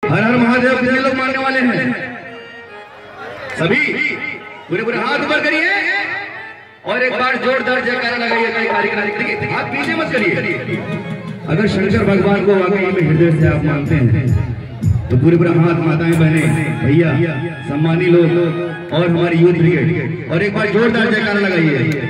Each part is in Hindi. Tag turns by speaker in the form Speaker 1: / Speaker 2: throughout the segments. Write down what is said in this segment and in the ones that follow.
Speaker 1: हर हर महादेव कितने लोग मानने वाले हैं? सभी पूरे पूरे हाथ ऊपर करिए और एक बार जोरदार जयकारा लगाइए। देखिए हाथ पीछे मत करिए। अगर शंकर भगवान को वाकई में हृदय से आप मानते हैं तो पूरे पूरे हाथ, माताएं, बहने, भैया, सम्मानी लोग और हमारी यूथ ब्रिगेड, और एक बार जोरदार जयकारा लगाइए।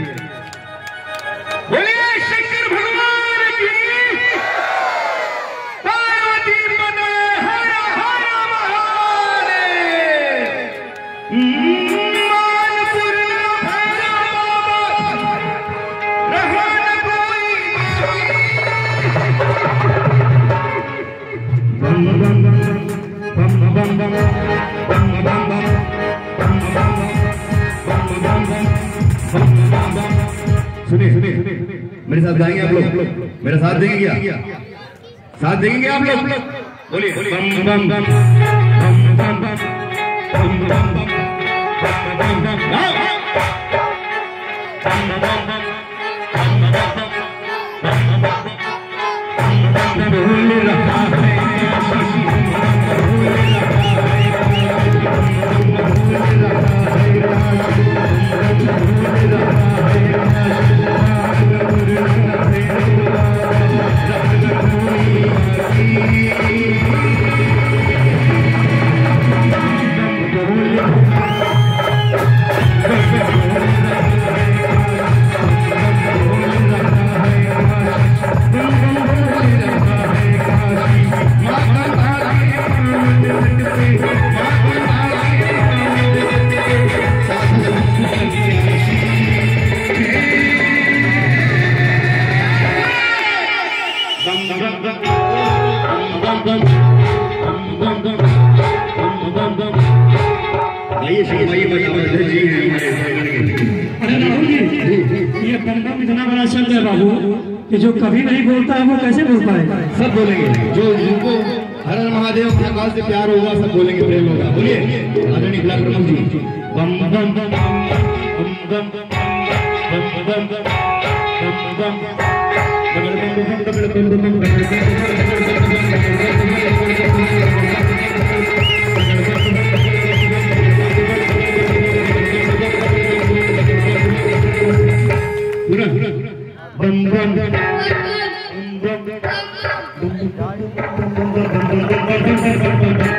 Speaker 1: सुनिए मेरे साथ गाएंगे आप लोग? मेरा साथ देंगे क्या? साथ देंगे आप लोग? बोलिए बम बम बम बम बम बम बम बम
Speaker 2: ये बम इतना बड़ा शब्द है बाबू कि जो कभी नहीं बोलता है वो कैसे बोल पाएगा?
Speaker 1: सब बोलेंगे, जो जिनको हर हर महादेव के आकाश से प्यार होगा सब बोलेंगे, प्रेम होगा। बोलिए आदरणीय ब्लॉक प्रमुख जी। बम बम बम बम बम बम